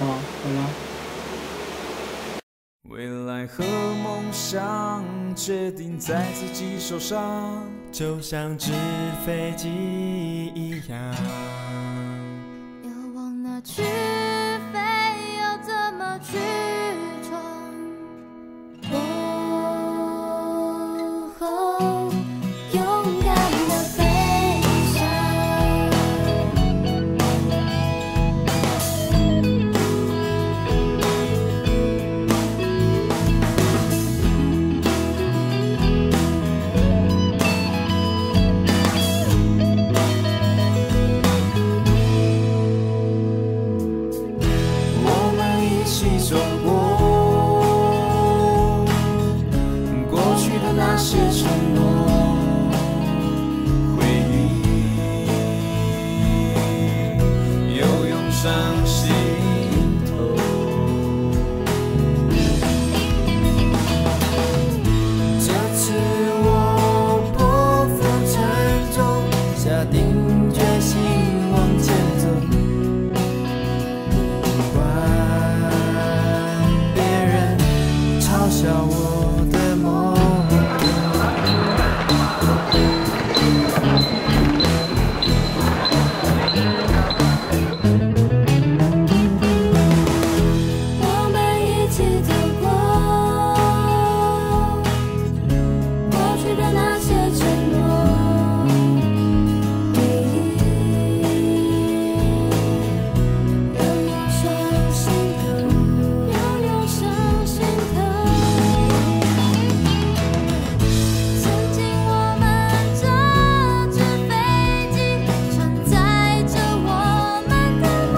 哦，好吗？ 未来和梦想决定在自己手上， 就像纸飞机一样。 要往哪去飞，要怎么去闯？哦，勇敢的飞翔。 我们一起走过过去的那些承诺回忆，又涌上心头。这次我不负沉重，下定决心往前走。嘲笑我的梦， 我们一起走过过去的那些承诺回忆，又涌上心头，又涌上心头。曾经我们这只飞机承载着我们的梦，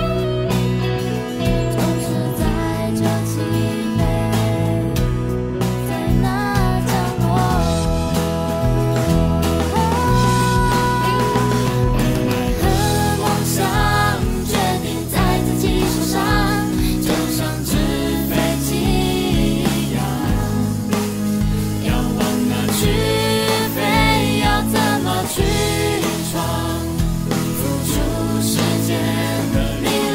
就是在这起飞，在那降落。和梦想决定在自己手上，就像纸飞机一样。要往哪去飞，要怎么去闯？付出时间和力量。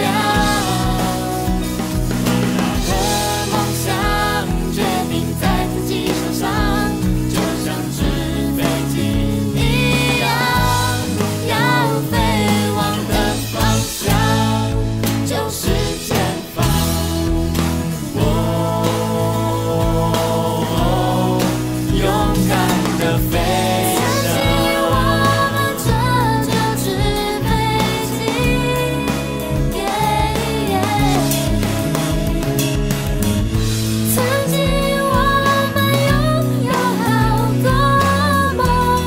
和梦想决定在自己手上，就像纸飞机一样。要飞往的方向就是前方。 勇敢的飞翔。 我们这就是飞机，曾经我们拥有好多梦，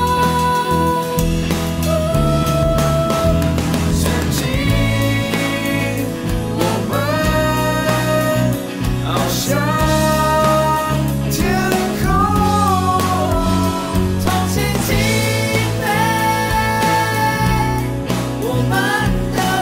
曾经我们翱翔天空，重新击飞我们的梦。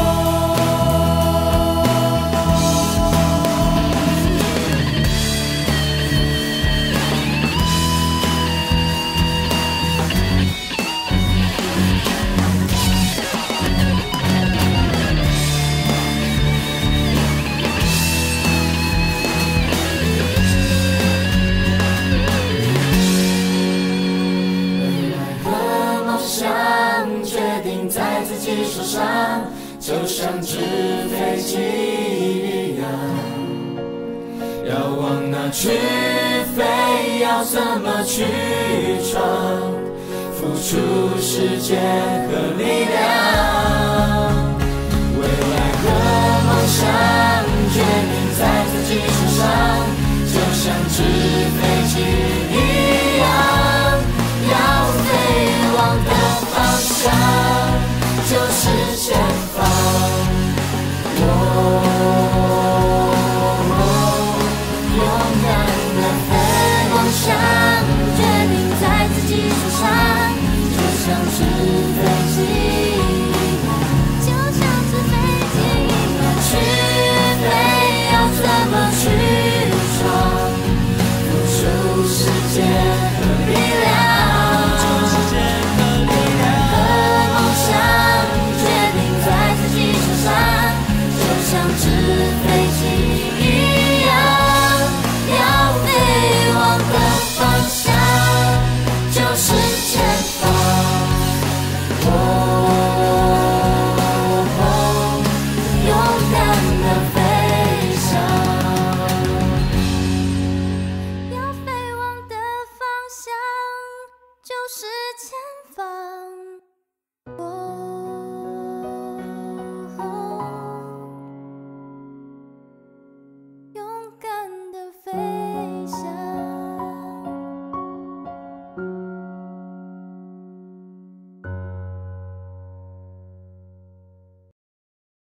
和梦想决定在自己手上，就像纸飞机一样。要往哪去飞，要怎么去闯？付出时间和力量。未来和梦想决定在自己手上，就像纸飞机一样。要飞往的方向就是前方。勇敢的飞，梦想决定在自己手上，就像纸